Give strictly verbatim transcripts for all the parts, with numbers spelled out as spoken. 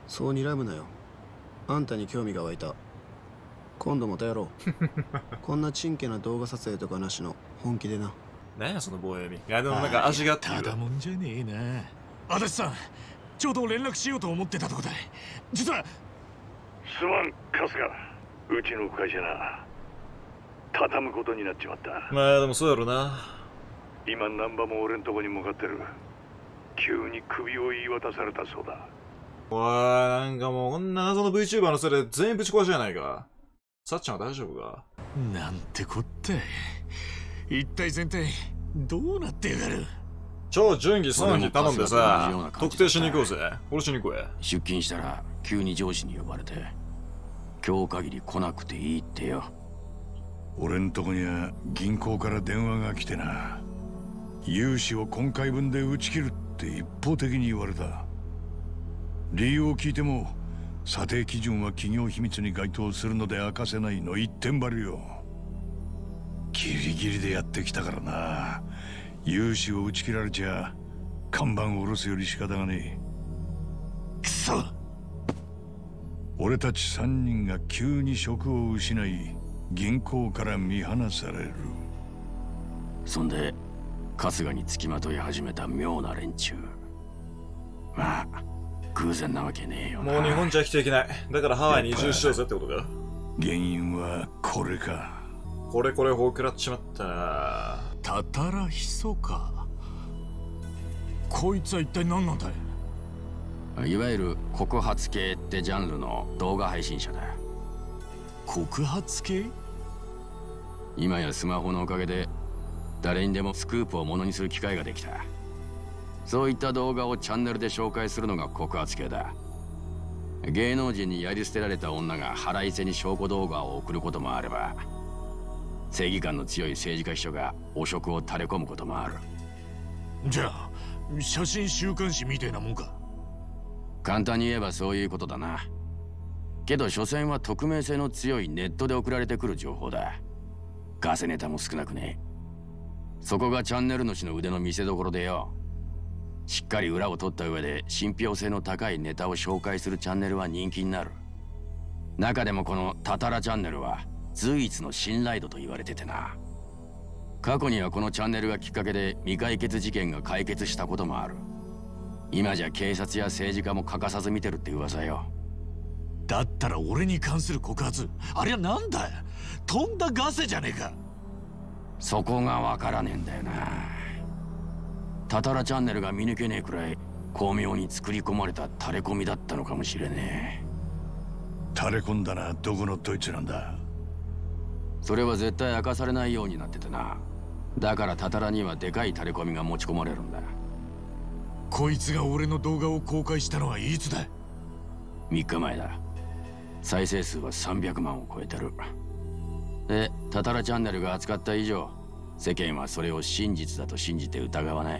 そう睨むなよ。あんたに興味が湧いた。今度またやろう。こんなちんけな動画撮影とかなしの本気でな。 なんやその棒読み。いやでもなんか味がっていう。 ただもんじゃねえな。足立さん、ちょうど連絡しようと思ってたとこだ。実はすまん春日、うちの会社な畳むことになっちまった。 まあでもそうやろな。 今難波も俺んとこに向かってる。急に首を言い渡されたそうだ。 おい、なんかもうこんな謎の VTuber のそれ全員ぶち壊しじゃないか。さっちゃんは大丈夫か。 なんてこった。一体全体どうなってやがる。 超順義三義頼んでさ、特定しに行こうぜ。殺しに行こうや。 出勤したら急に上司に呼ばれて、今日限り来なくていいってよ。 俺んとこには銀行から電話が来てな、融資を今回分で打ち切るって一方的に言われた。理由を聞いても査定基準は企業秘密に該当するので明かせないの一点張りよ。ギリギリでやってきたからな。融資を打ち切られちゃ看板を下ろすより仕方がねえ。 くそ。 俺たち三人が急に職を失い銀行から見放される。 そんで春日につきまとい始めた妙な連中。まあ偶然なわけねえよな。 もう日本じゃ生きていけない。だからハワイに移住しようぜってことか。 原因はこれか。 これこれ法食らっちまったな。 たたらひそか。こいつは一体何なんだい。 いわゆる告発系ってジャンルの動画配信者だ。 告発系？ 今やスマホのおかげで誰にでもスクープをものにする機会ができた。そういった動画をチャンネルで紹介するのが告発系だ。芸能人にやり捨てられた女が腹いせに証拠動画を送ることもあれば、正義感の強い政治家秘書が汚職を垂れ込むこともある。 じゃあ写真週刊誌みたいなもんか。 簡単に言えばそういうことだな。けど所詮は匿名性の強いネットで送られてくる情報だ。ガセネタも少なくねえ。そこがチャンネル主の腕の見せ所でよ。しっかり裏を取った上で信憑性の高いネタを紹介するチャンネルは人気になる。中でもこのタタラチャンネルは随一の信頼度と言われててな。過去にはこのチャンネルがきっかけで未解決事件が解決したこともある。今じゃ警察や政治家も欠かさず見てるって噂よ。 だったら俺に関する告発、あれはなんだよ。とんだガセじゃねえか。 そこがわからねえんだよな。タタラチャンネルが見抜けねえくらい巧妙に作り込まれたタレコミだったのかもしれねえ。 垂れ込んだな。どこのドイツなんだ。 それは絶対明かされないようになっててな。だからタタラにはでかいタレコミが持ち込まれるんだ。 こいつが俺の動画を公開したのはいつだ。 みっかまえだ。再生数はさんびゃくまんを超えてる。で、タタラチャンネルが扱った以上、世間はそれを真実だと信じて疑わない。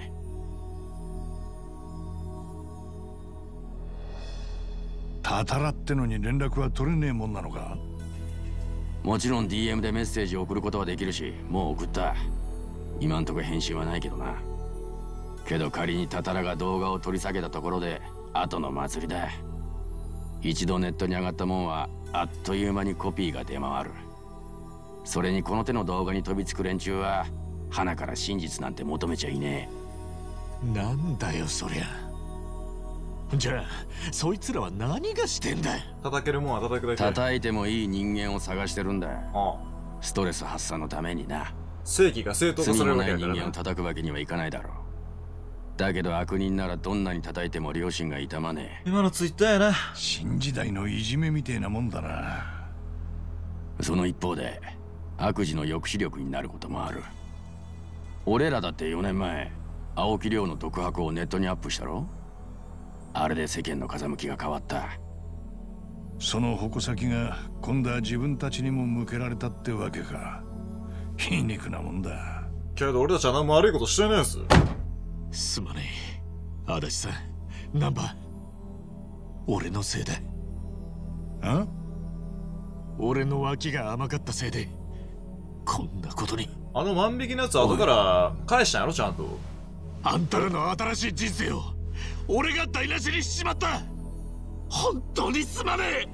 タタラってのに連絡は取れねえもんなのか。 もちろん ディーエム でメッセージを送ることはできるし、もう送った。今んとこ返信はないけどな。けど仮にタタラが動画を取り下げたところで後の祭りだ。一度ネットに上がったもんはあっという間にコピーが出回る。それにこの手の動画に飛びつく連中は鼻から真実なんて求めちゃいねえ。なんだよそりゃ。じゃあそいつらは何がしてんだ。 叩けるもんは叩くだけ。 叩いてもいい人間を探してるんだ。 ああ、 ストレス発散のためにな。 正義が正当化されるわけだからな。 罪もない人間を叩くわけにはいかないだろう。だけど悪人ならどんなに叩いても良心が痛まねえ。今のツイッターやな。 新時代のいじめみてえなもんだな。 その一方で悪事の抑止力になることもある。俺らだってよねんまえ青木亮の独白をネットにアップしたろ。あれで世間の風向きが変わった。 その矛先が今度は自分たちにも向けられたってわけか。皮肉なもんだ。 けど俺たちは何も悪いことしてないです。 すまねえ足立さん。ナンバー俺のせいだ。 あ？ 俺の脇が甘かったせいでこんなことに。 あの万引きのやつ後から返したんやろちゃんと。 あんたらの新しい人生を俺が台無しにしちまった。 本当にすまねえ。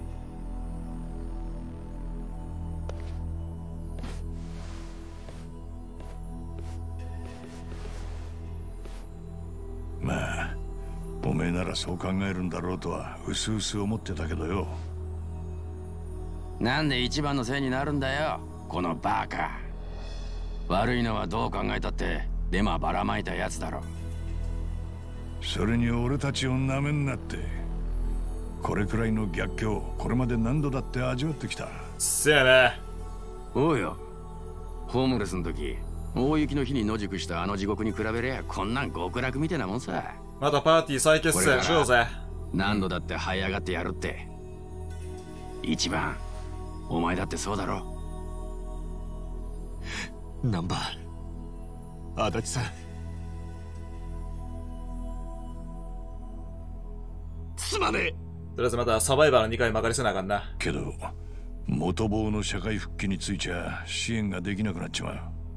まあおめえならそう考えるんだろうとはうすうす思ってたけどよ。 なんで一番のせいになるんだよ、このバカ。悪いのはどう考えたってデマばらまいたやつだろ。 それに俺たちをなめんなって。これくらいの逆境これまで何度だって味わってきた。 せやね。 おうよ、ホームレスの時大雪の日に野宿したあの地獄に比べりゃこんなん極楽みたいなもんさ。 またパーティー再結成しようぜ。 何度だって這い上がってやるって。一番お前だってそうだろ。 ナンバー足立さん、すまねえ。 とりあえずまたサバイバーのにかい曲がりせなあかんな。 けど元坊の社会復帰についちゃ支援ができなくなっちまう。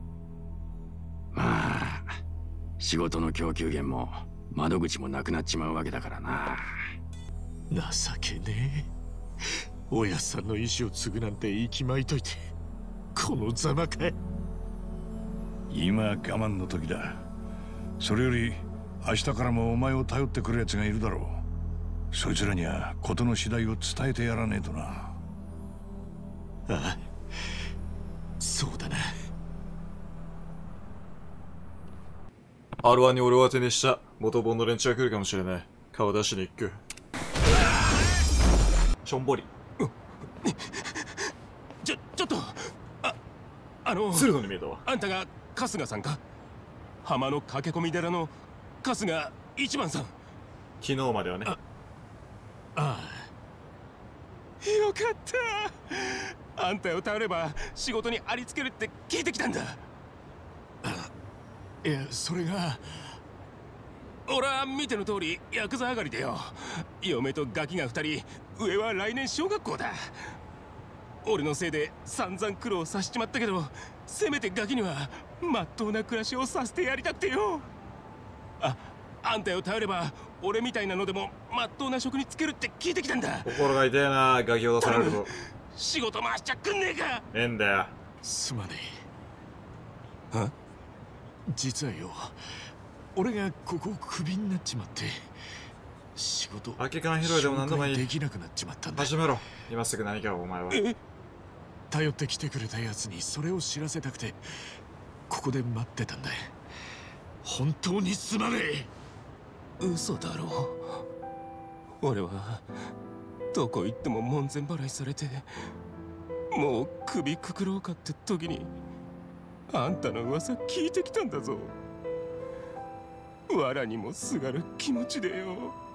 まあ仕事の供給源も窓口もなくなっちまうわけだからな。 情けねえ。おやっさんの意志を継ぐなんて息巻いといてこのざまかい。 今我慢の時だ。それより明日からもお前を頼ってくる奴がいるだろう。そいつらには事の次第を伝えてやらねえとな。 ああ、そうだな。 アールワン に俺を当てにした元ボンの連中が来るかもしれない。顔出しに行く。しょんぼり。 ちょ、ちょっとあ、あの鶴野に見えたわ。 あんたが春日さんか？浜の駆け込み寺の春日一番さん。 昨日まではね。 あああ、よかった。あんたを頼れば仕事にありつけるって聞いてきたんだ。 あ、いや、それが俺は見ての通りヤクザ上がりでよ。嫁とガキが二人、上は来年小学校だ。俺のせいで散々苦労させちまったけど、せめてガキにはまっとうな暮らしをさせてやりたくてよ。あ、あんたを頼れば俺みたいなのでもまっとうな職に就けるって聞いてきたんだ。 心が痛えな、ガキを出されると。 仕事回しちゃくんねえか。 ええんだよ。 すまねえ。は？実はよ、俺がここをクビになっちまって仕事空き缶拾いでも何でもいい。 できなくなっちまったんだ。 始めろ、今すぐ何かを。お前は頼ってきてくれたやつにそれを知らせたくてここで待ってたんだ。本当にすまねえ。嘘だろ。俺はどこ行っても門前払いされて、もう首くくろうかって時にあんたの噂聞いてきたんだぞ。藁にもすがる気持ちでよ。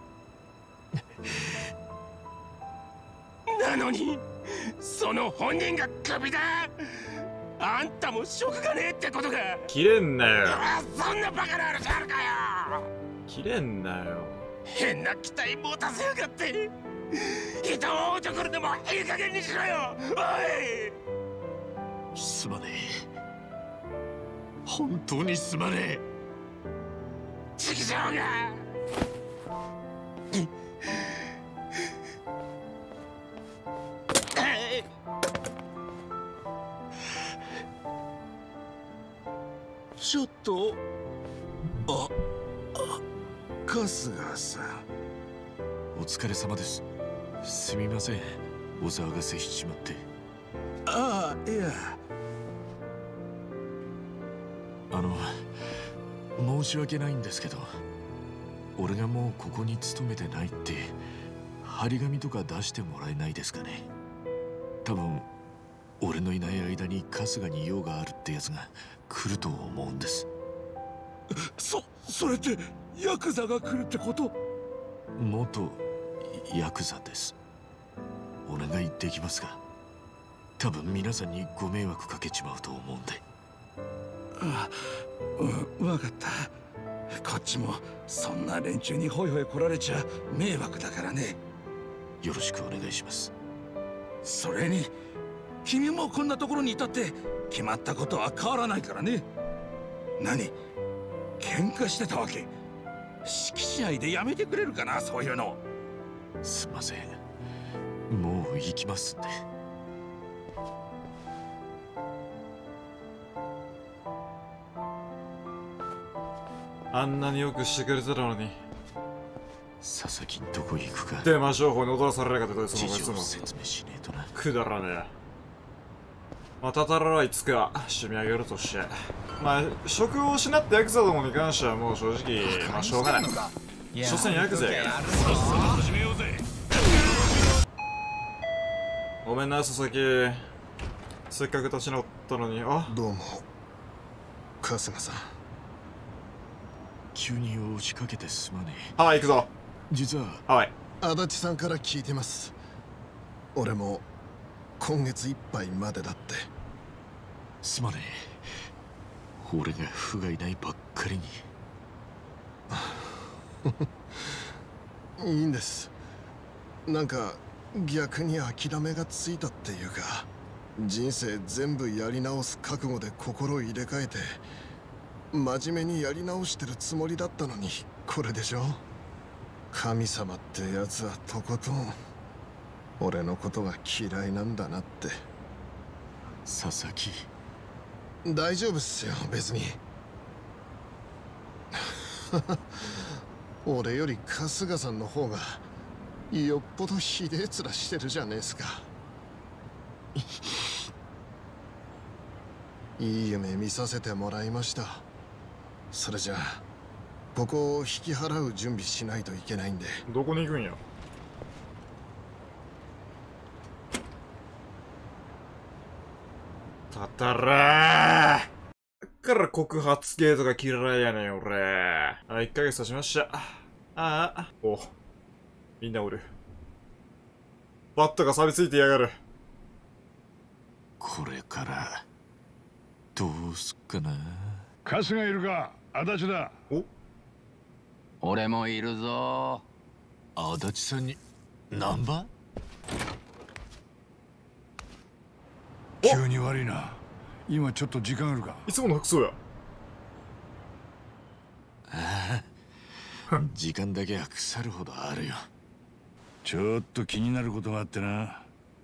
なのにその本人がクビだ。あんたも職がねえってことか。 切れんなよ。 そんなバカな話あるかよ。 切れんなよ。 変な期待持たせやがって。人を追うところでもいい加減にしろよ。おえ。すまねえ。本当にすまねえ。 畜生が。 ちょっと、あ、あ、春日さん。 お疲れ様です。すみません、お騒がせしちまって。 ああ、いや。 あの、申し訳ないんですけど、俺がもうここに勤めてないって張り紙とか出してもらえないですかね。多分俺のいない間に春日に用があるってやつが来ると思うんです。 そ、それってヤクザが来るってこと？ 元ヤクザです。お願いできますか？多分皆さんにご迷惑かけちまうと思うんで。 ああ、うん、わかった。こっちもそんな連中にホイホイ来られちゃ迷惑だからね。 よろしくお願いします。 それに君もこんなところにいたって決まったことは変わらないからね。何？喧嘩してたわけ？敷地内でやめてくれるかな、そういうの。 すみません。もう行きますんで。 あんなによくしてくれてたのに。 佐々木どこ行くか。 デマ情報に踊らされなかったです事もん、いつも。 情を説明しねえとな。 くだらねえ。まあ、たたらはいつか締め上げるとして。まあ、職を失ったヤクザどもに関してはもう正直、まあしょうがない。所詮ヤクザやから。ごめんな、佐々木。せっかく立ち直ったのに。あ、 どうも春日さん。 急に押しかけてすまねえ。 ハワイ行くぞ。 実はハワイ。 足立さんから聞いてます。俺も今月いっぱいまでだって。 すまねえ。俺が不甲斐ないばっかりに。いいんです。なんか逆に諦めがついたっていうか、人生全部やり直す覚悟で心を入れ替えて真面目にやり直してるつもりだったのに、これでしょ。神様ってやつはとことん俺のことが嫌いなんだなって。 佐々木。 大丈夫っすよ、別に。俺より春日さんの方がよっぽどひでえ面してるじゃねえすか。いい夢見させてもらいました。それじゃあここを引き払う準備しないといけないんで。 どこに行くんや。たたらー。だから告発系とか嫌いやねん、俺。あ、いっかげつ経ちました。ああ、お、みんなおる。バットが錆びついてやがる。 これからどうすっかな。 春日いるか。足立だ。 お、 俺もいるぞ。 足立さんにナンバお急に悪いな。今ちょっと時間あるか。 いつもの服装や。 ああ時間だけは腐るほどあるよ。 ちょっと気になることがあってな。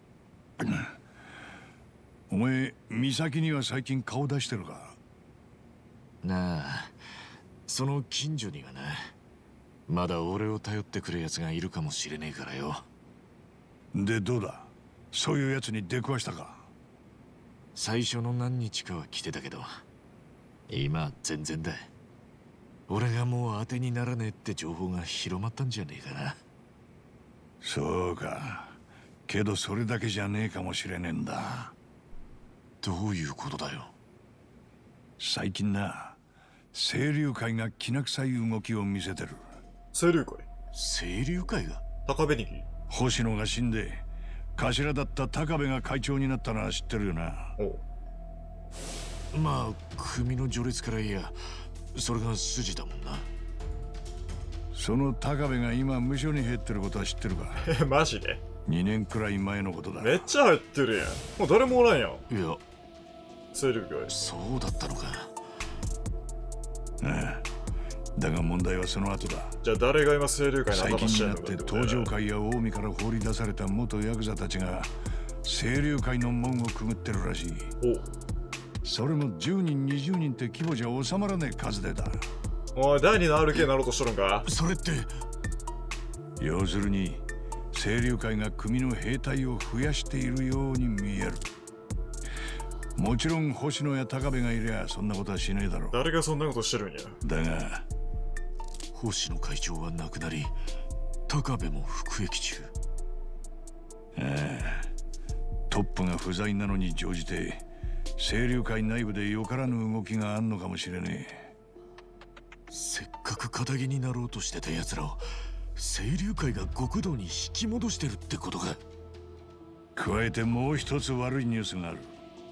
お前、美咲には最近顔出してるか。 なあ、その近所にはな、まだ俺を頼ってくる奴がいるかもしれねえからよ。 で、どうだ。そういう奴に出くわしたか。 最初の何日かは来てたけど、今は全然だ。俺がもう当てにならねえって情報が広まったんじゃねえかな。 そうか。けどそれだけじゃねえかもしれねえんだ。 どういうことだよ。 最近な、清流会がきな臭い動きを見せてる。 清流会。 清流会が。 高紅木。 星野が死んで頭だった高部が会長になったのは知ってるよな。 お、 まあ組の序列からいやそれが筋だもんな。 その高部が今無所に入ってることは知ってるか。 え、マジでにねんくらい前のことだ。 めっちゃ入ってるやん。もう誰もおらんやん。 いや、 清流会。 そうだったのか。 ああ、だが問題はその後だ。 じゃあ誰が今清流会の最頭してんの近になってかってことだよね。 東上会や近江から放り出された元ヤクザたちが清流会の門をくぐってるらしい。それもじゅうにんにじゅうにんって規模じゃ収まらねえ数でだ。 おい、だいにの アールケー になろうとしとるんか。 それって要するに清流会が組の兵隊を増やしているように見える。もちろん星野や高部がいりゃそんなことはしねえだろう。 誰がそんなことしてるんや。 だが星野会長は亡くなり、高部も服役中。 ああ、トップが不在なのに乗じて清流会内部でよからぬ動きがあんのかもしれねえ。 せっかく仇になろうとしてた奴らを清流会が極道に引き戻してるってことか。 加えてもう一つ悪いニュースがある。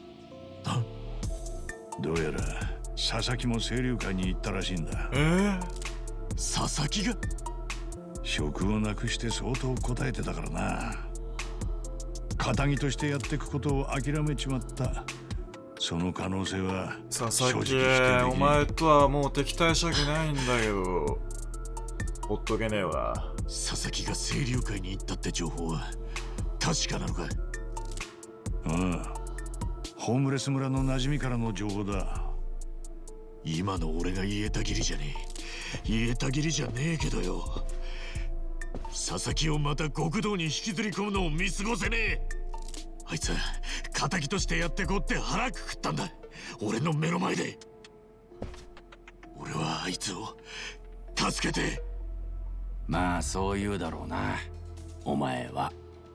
どうやら佐々木も清流会に行ったらしいんだ。 えー、 佐々木が職をなくして相当答えてたからな。仇としてやっていくことを諦めちまった。その可能性は佐々木、 正直否定できお前とはもう敵対したくないんだけど、ほっとけねえわ。 佐々木が清流会に行ったって情報は確かなのか？ ああ、ホームレス村の馴染みからの情報だ。 今の俺が言えたぎりじゃねえ。言えたぎりじゃねえけどよ。佐々木をまた極道に引きずり込むのを見過ごせねえ。あいつは仇としてやってこうって腹くくったんだ。俺の目の前で。俺はあいつを助けて。 まあそう言うだろうな、お前は。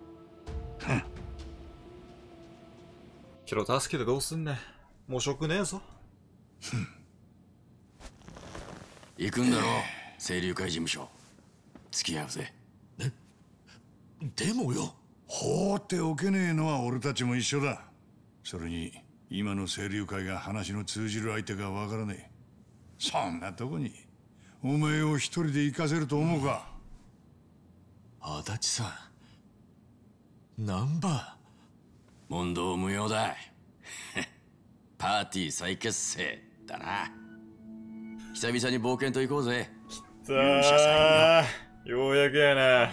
けど助けてどうすんねん。もう職ねえぞ。 行くんだろ、清流会事務所。付き合うぜ。 でもよ、 放っておけねえのは俺たちも一緒だ。それに今の清流会が話の通じる相手かわからねえ。そんなとこにお前を一人で行かせると思うか？ 足立さん、ナンバ問答無用だ。パーティー再結成だな。久々に冒険と行こうぜ。 さあ、ようやくやな。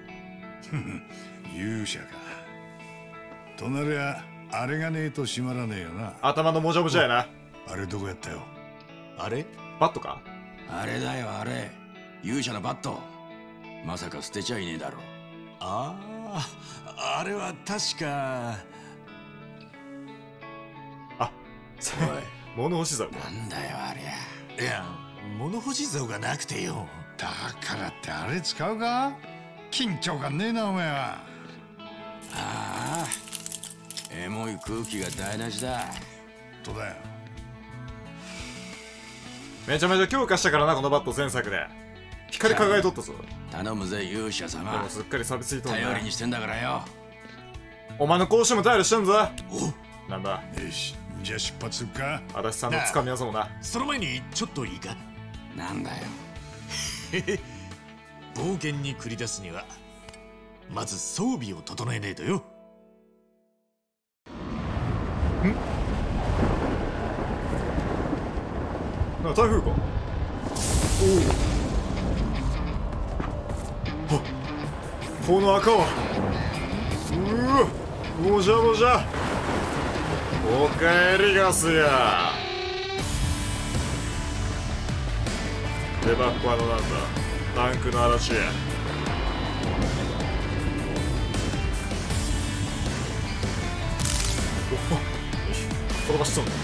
勇者か。となりゃあれがねえと閉まらねえよな。 頭のもじゃもじゃやな。 あれどこやったよ？ あれバットか？ あれだよ、あれ。勇者のバット。まさか捨てちゃいねえだろ。 ああ、あれは確か。 あ、 おい、 物干し竿か。 なんだよありゃ。 いや、物干し竿がなくてよ。 だからってあれ使うか？緊張感ねえなお前は。 ああ、エモい空気が台無しだ。 とだよ。 めちゃめちゃ強化したからな、このバット前作で。光り輝いとったぞ。 頼むぜ勇者で様。 もすっかり錆びついとんな。 頼りにしてんだからよ。 お前の講習も頼りしてんぞ。 お、 なんだ、 よし、じゃあ出発するか。 足立さんのつかみ技もな。 その前にちょっといいか？ なんだよ。 冒険に繰り出すにはまず装備を整えねえとよ。 なんか台風か。おお、この赤はうわ、もじゃもじゃ。おかえりガスや。デバッパーのなんだ、タンクの嵐や。おお、転ばしそうだ。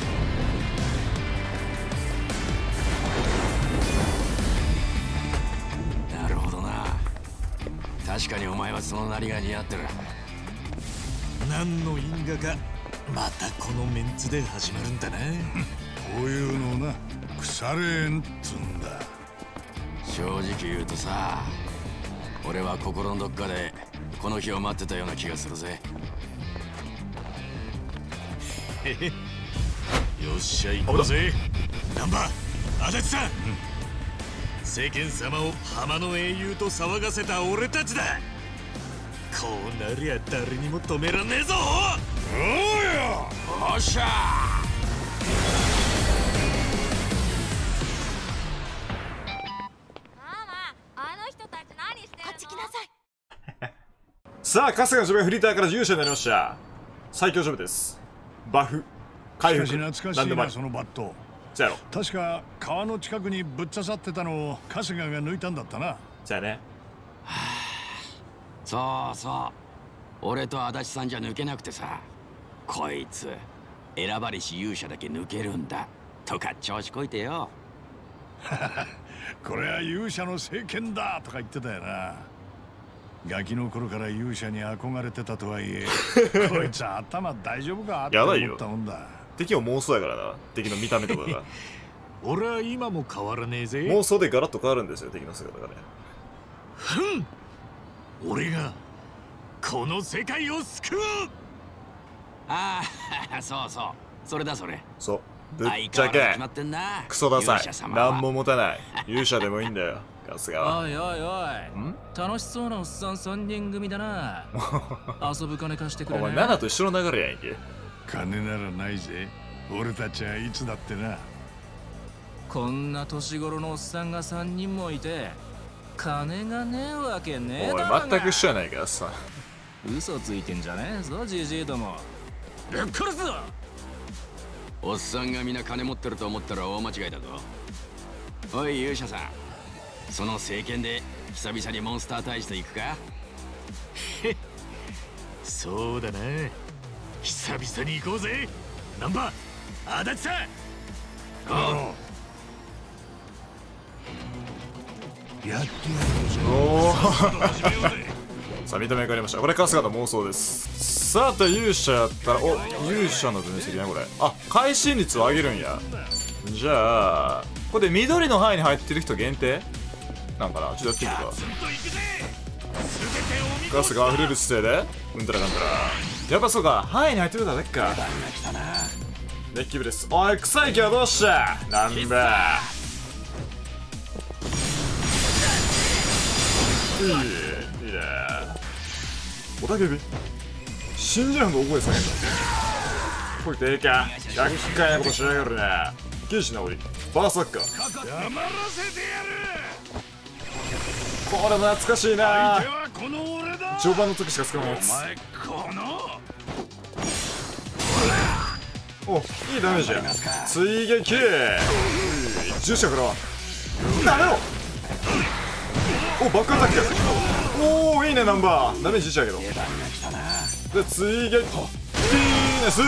なるほどな。確かにお前はそのなりが似合ってる。 何の因果かまたこのメンツで始まるんだな。 こういうのをな、腐れんっつんだ。 正直言うとさ、俺は心のどっかでこの日を待ってたような気がするぜ。 よっしゃ行こうぜ。ナンバー足立さん、世間様を浜の英雄と騒がせた俺たちだ。こうなりゃ誰にも止めらんねえぞ。 おうよ。 おっしゃさあ、春日のジョブフリーターから勇者になりました。最強ジョブです。バフ、回復、 しかし懐かしいな、そのバット。 じゃあやろ。 確か川の近くにぶっ刺さってたのを春日が抜いたんだったな。 じゃあね。 そうそう、俺と足立さんじゃ抜けなくてさ、こいつ選ばれし勇者だけ抜けるんだとか調子こいてよ。 これは勇者の聖剣だとか言ってたよな。ガキの頃から勇者に憧れてたとはいえこいつ頭大丈夫かって思ったもんだ。 敵も妄想やからな、敵の見た目とかが。 俺は今も変わらねえぜ。 妄想でガラッと変わるんですよ、敵の姿がね。 ふん、俺がこの世界を救う。 ああ、そうそう、それだそれ。 そう、ぶっ相ちゃけ変わらず決まってんな、 クソダサい勇者、様は何も持たない勇者でもいいんだよ、春日は。 おいおいおい、楽しそうなおっさんさんにん組だな。遊ぶ金貸してくれね。 お前ナナと一緒の流れやんけ。 金ならないぜ、俺たちはいつだってな。 こんな年頃のおっさんがさんにんもいて金がねえわけねえおいだろうが。 全く一緒やないかさ。 嘘ついてんじゃねえぞじじいども。ぶっ殺すぞ。 おっさんがみんな金持ってると思ったら大間違いだぞ。おい勇者さん、その政権で久々にモンスター大使と行くか？ そうだな、久々に行こうぜ。ナンバー足立さん。 ああやっておおさあ認め変わりました。これ春日の妄想です。さて勇者やったら、お勇者の分析ねこれ。あ、会心率を上げるんや。じゃあこれで緑の範囲に入ってる人限定なんかな。ちょっとやってみるか。ガスが溢れる姿勢でうんたらかんたら。やっぱそうか、範囲に入ってるだけか。デッキ部です。おい臭い気はどうしたなんだ。いいねいいね。おたけび信じらんの大声下げんだ。これでか厄介なことしやがるね。刑事直りバーサッカー黙らせてやる。 これも懐かしいな。 相手はこの俺だ。 序盤の時しか使わないやつ。 お前このお、いいダメージや。追撃従者からダメろ。お、バックアタック。おお、いいねナンバー。ダメージしちゃうけど。で追撃ピーネス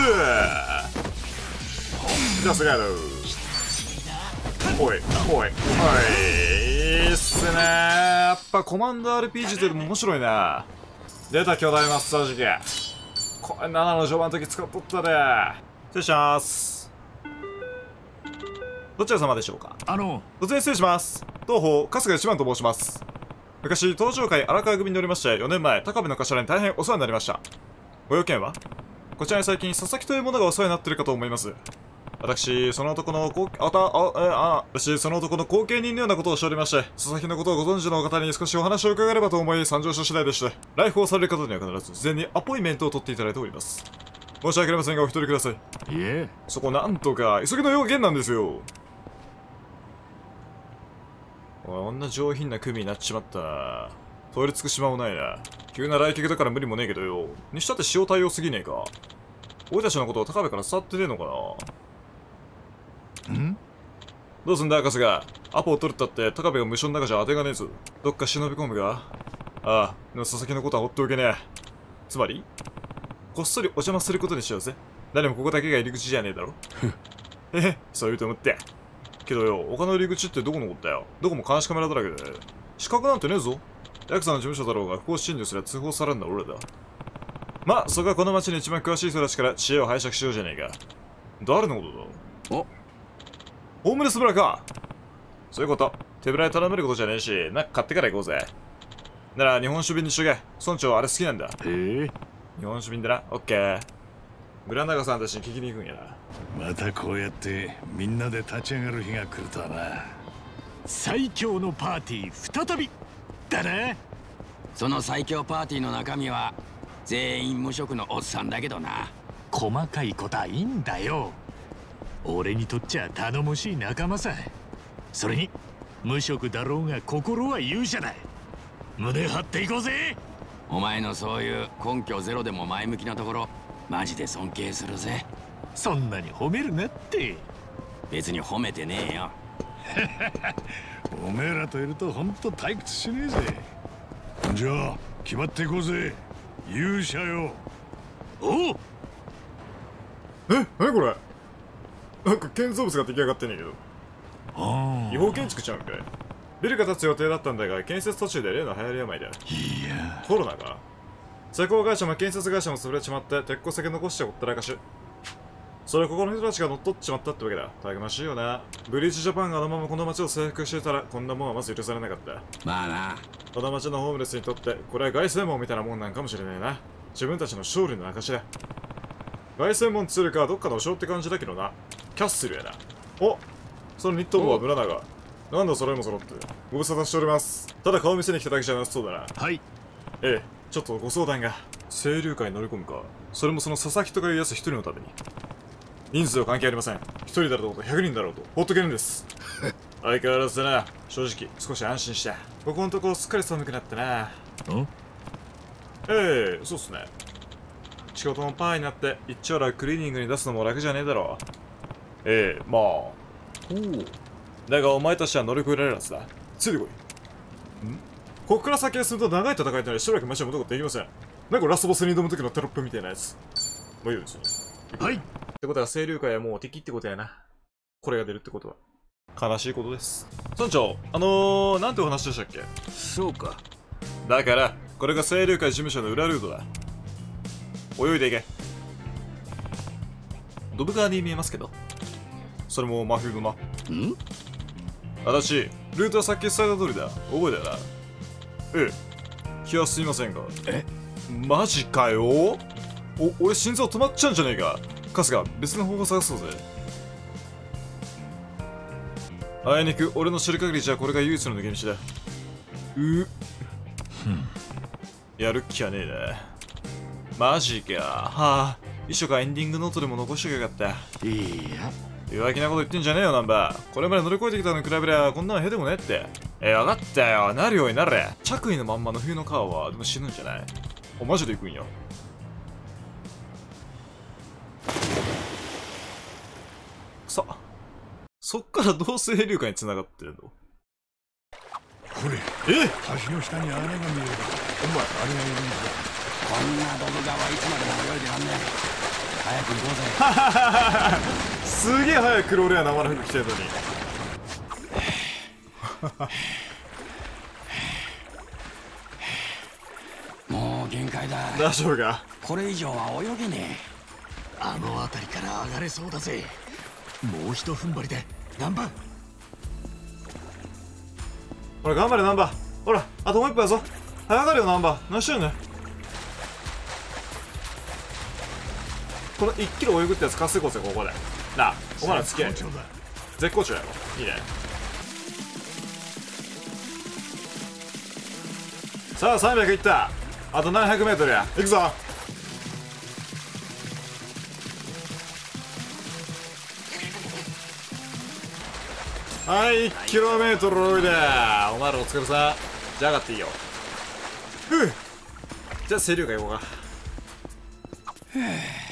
じゃあすがやろ。おいおいおい、いいっすね。やっぱコマンド アールピージー って面白いな。出た巨大マッサージ機。これななの序盤の時使っとったで。失礼します。どちら様でしょうか。 あの突然失礼します。東方春日一番と申します。昔東上会荒川組におりましてよねんまえ高部の頭に大変お世話になりました。ご用件はこちらに最近佐々木という者がお世話になっているかと思います。私その男の後あたあえあ私その男の後継人のようなことをしておりまして、佐々木のことをご存知の方に少しお話を伺えればと思い参上した次第でして、ライフをされる方には必ず事前にアポインメントを取っていただいております。申し訳ありませんがお一人ください。 いえ、 そこなんとか急ぎの要件なんですよ。こんな上品な組になっちまった。通りつく島もないな。急な来客だから無理もねえけどよ。にしたって塩対応すぎねえか。俺たちのことを高部から伝わってねえのかな。 んどうすんだ博士が。アポを取るったって高部が無償の中じゃ当てがねえぞ。どっか忍び込むが。ああ、でも佐々木のことは放っておけねえ。つまりこっそりお邪魔することにしようぜ。誰もここだけが入り口じゃねえだろ。へへ、そう言うと思って。けどよ、他の入り口ってどこのことだよ。どこも監視カメラだらけで。資格なんてねえぞ。ヤクザの事務所だろうが不法侵入すれば通報されるんだ俺だ。まあ、そこはこの町に一番詳しい人たちから知恵を拝借しようじゃねえか。誰のことだ。 おホームレス村か。そういうこと。手ぶらで頼めることじゃねえし、なんか買ってから行こうぜ。なら日本酒瓶にしとけ。村長あれ好きなんだ。 へえ、 日本酒瓶だな。オッケー。村永さんたちに聞きに行くんやな。 またこうやってみんなで立ち上がる日が来るとはな。 最強のパーティー再びだな。 その最強パーティーの中身は全員無職のおっさんだけどな。 細かいことはいいんだよ。俺にとっちゃ頼もしい仲間さ。それに無職だろうが心は勇者だ。胸張っていこうぜ。 お前のそういう根拠ゼロでも前向きなところマジで尊敬するぜ。 そんなに褒めるなって。 別に褒めてねえよ。 おめえらといるとほんと退屈しねえぜ。じゃあ決まっていこうぜ勇者よ。 おう、 え、なにこれ。なんか建造物が出来上がってんねんけど。 あ違法建築ちゃうんかい。ビルが建つ予定だったんだが建設途中で例の流行り病だ。 いやコロナか。施工会社も建設会社も潰れちまって鉄鋼先残してほったらかし。それここの人たちが乗っ取っちまったってわけだ。たくましいよな。ブリーチジャパンがあのままこの街を征服してたらこんなもんはまず許されなかった。 まあな。 この街のホームレスにとってこれは凱旋門みたいなもんなんかもしれないな。自分たちの勝利の証だ。凱旋門つうかどっかのお城って感じだけどな。キャッスルやな。お、そのニット帽は村永。なんだそれも揃ってご無沙汰しております。ただ顔見せに来ただけじゃなさそうだな。 はい。 ええ、ちょっとご相談が。清流会に乗り込むか。それもその佐々木とかいうやつ一人のために。人数は関係ありません。一人だろうとひゃくにんだろうとほっとけるんです。 相変わらずだな。正直少し安心した。ここのとこすっかり寒くなったな。 んええ、そうっすね。仕事もパーになって一丁らクリーニングに出すのも楽じゃねえだろ。ええ、まあ。おお。だがお前たちは乗り越えられるはずだ。ついてこい。んこっから先へ進むと長い戦いとなりしばらく街を戻ることできません。なんかラストボスに挑む時のテロップみたいなやつ。まあいいですよ。はい。ってことは清流会はもう敵ってことやな。これが出るってことは。悲しいことです。村長、あのー、なんてお話でしたっけ？ そうか。 だから、これが清流会事務所の裏ルートだ。泳いでいけ。ドブ川に見えますけど。それも真冬のな。 ん？ 私、ルートはさっき伝えた通りだ。覚えたよな。ええ。気はすいませんが。 え？ マジかよ。お、俺心臓止まっちゃうんじゃねえか。春日、別の方法探そうぜ。あいにく、俺の知る限りじゃこれが唯一の抜け道だ。うやる気はねえな。マジか。はあ。一緒かエンディングノートでも残しときゃよかった。 いや。 弱気なこと言ってんじゃねえよ、ナンバー。これまで乗り越えてきたのに比べりゃ、こんなのへでもねえって。えー、わかったよ。なるようになれ。着衣のまんまの冬の川は、でも死ぬんじゃない。お、マジで行くんよ。さ、そっからどう清流会に繋がってるの？ これ、 え？ 橋の下に穴が見える。お前、あれがいるんだ。 こんなドブ川いつまでも泳いでらんねえ。早く行こうぜ。 すげえ早くクロールや生の服着てるのに。 もう限界だ。 大丈夫か？ これ以上は泳げねえ。あの辺りから上がれそうだぜ。もう一踏ん張りでナンバー。 ほら頑張れナンバー。ほらあともう一歩やぞ。早がれよナンバー。何してんねん。このいっキロ泳ぐってやつ稼ごうぜここで。なあお前ら付き合い絶好調やろ。いいね。さあさんびゃくいった。あとななひゃくメートルや。行くぞ。はい、いちキロメートル泳いで。お前らお疲れさん。じゃあ上がっていいよ。ふう。じゃあ清流会行こうか。